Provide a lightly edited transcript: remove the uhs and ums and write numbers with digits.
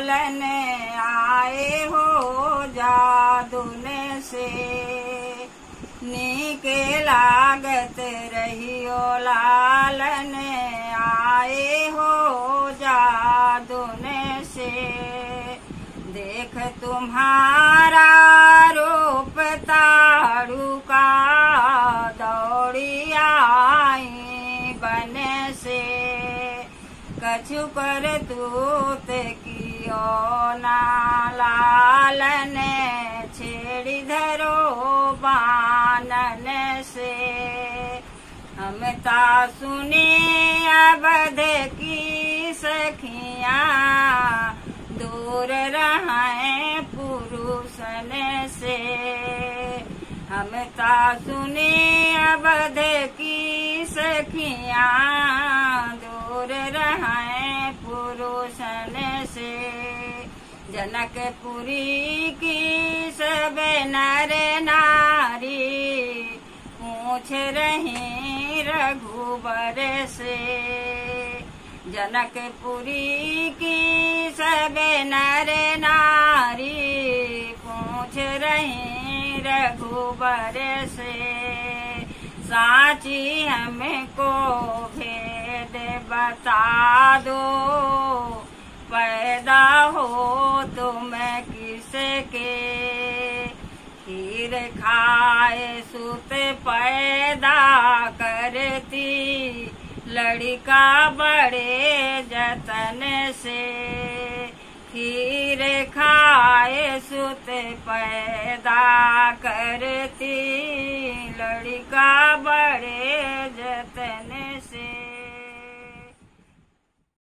लालन आए हो जादुन से। नीके लागत रहियो लालन आए हो जादुन से। देख तुम्हारा रूप ताड़ुका दौड़ी आई बन से। कछु कर तूत कियो ना लालन छेड़ी धरो बानन से। हम ता सुने अवध की सखियां दूर रहे पुरुषन से। हम ता सुने अवध की सखियां दूर रहे पुरुषन से। जनकपुरी की सब नर नारी पूछ रही रघुबर से। जनकपुरी की सब नर नारी पूछ रही रघुबर से। साची हमको भेद बता दो, पैदा हो तुम किसके। खीर खाए सुत पैदा करती, लड़का बड़े जतन से। खीर खाए सुत पैदा करती, लड़का बड़े जतन से।